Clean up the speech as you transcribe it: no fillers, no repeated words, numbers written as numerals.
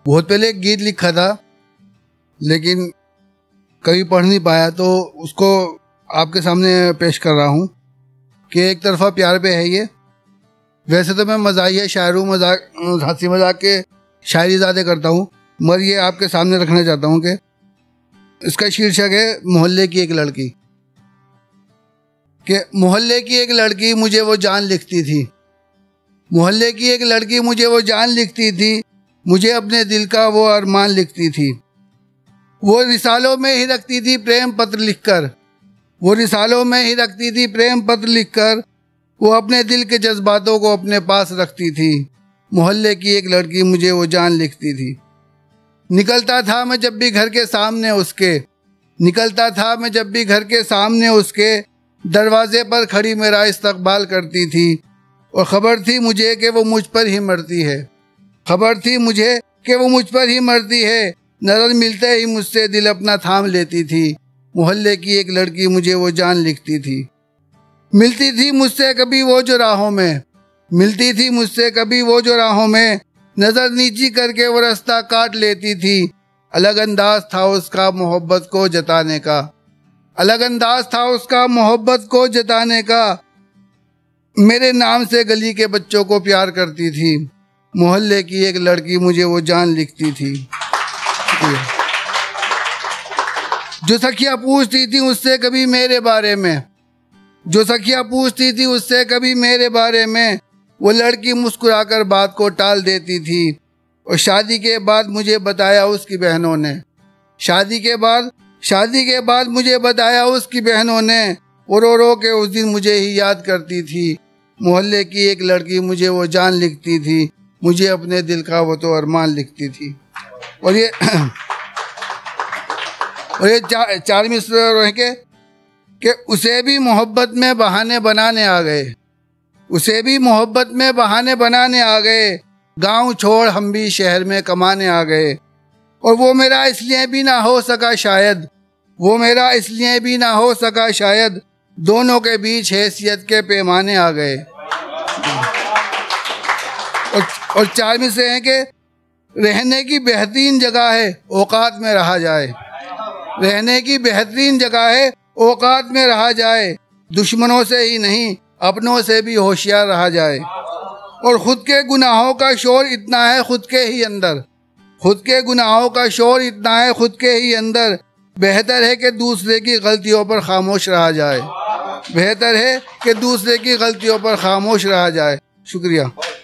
बहुत पहले एक गीत लिखा था लेकिन कभी पढ़ नहीं पाया, तो उसको आपके सामने पेश कर रहा हूँ कि एक तरफा प्यार पे है ये। वैसे तो मैं मज़ाहिया शायर हूँ, मजाक हंसी मजाक के शायरी ज़्यादा करता हूँ, मगर ये आपके सामने रखना चाहता हूँ कि इसका शीर्षक है मोहल्ले की एक लड़की। कि मोहल्ले की एक लड़की मुझे वो जान लिखती थी, मोहल्ले की एक लड़की मुझे वो जान लिखती थी, मुझे अपने दिल का वो अरमान लिखती थी। वो रिसालों में ही रखती थी प्रेम पत्र लिखकर, वो रिसालों में ही रखती थी प्रेम पत्र लिखकर, वो अपने दिल के जज्बातों को अपने पास रखती थी। मोहल्ले की एक लड़की मुझे वो जान लिखती थी। निकलता था मैं जब भी घर के सामने उसके, निकलता था मैं जब भी घर के सामने उसके, दरवाजे पर खड़ी मेरा इस्तकबाल करती थी। और ख़बर थी मुझे कि वो मुझ पर ही मरती है, खबर थी मुझे कि वो मुझ पर ही मरती है। नज़र मिलते ही मुझसे दिल अपना थाम लेती थी। मोहल्ले की एक लड़की मुझे वो जान लिखती थी। मिलती थी मुझसे कभी वो जो राहों में, मिलती थी मुझसे कभी वो जो राहों में, नज़र नीची करके वो रास्ता काट लेती थी। अलग अंदाज था उसका मोहब्बत को जताने का, अलग अंदाज था उसका मोहब्बत को जताने का। मेरे नाम से गली के बच्चों को प्यार करती थी। मोहल्ले की एक लड़की मुझे वो जान लिखती थी। जो सखियाँ पूछती थी उससे कभी मेरे बारे में, जो सखियाँ पूछती थी उससे कभी मेरे बारे में, वो लड़की मुस्कुराकर बात को टाल देती थी। और शादी के बाद मुझे बताया उसकी बहनों ने, शादी के बाद मुझे बताया उसकी बहनों ने, वो रो रो के उस दिन मुझे ही याद करती थी। मोहल्ले की एक लड़की मुझे वो जान लिखती थी, मुझे अपने दिल का वो तो अरमान लिखती थी। और ये चार मिसरे कि उसे भी मोहब्बत में बहाने बनाने आ गए, उसे भी मोहब्बत में बहाने बनाने आ गए। गांव छोड़ हम भी शहर में कमाने आ गए। और वो मेरा इसलिए भी ना हो सका शायद, वो मेरा इसलिए भी ना हो सका शायद, दोनों के बीच हैसियत के पैमाने आ गए। और चार मिसरे हैं कि रहने की बेहतरीन जगह है औकात में रहा जाए, रहने की बेहतरीन जगह है औकात में रहा जाए। दुश्मनों से ही नहीं अपनों से भी होशियार रहा जाए। और खुद के गुनाहों का शोर इतना है खुद के ही अंदर, खुद के गुनाहों का शोर इतना है खुद के ही अंदर। बेहतर है कि दूसरे की गलतियों पर खामोश रहा जाए, बेहतर है कि दूसरे की गलतियों पर खामोश रहा जाए। शुक्रिया।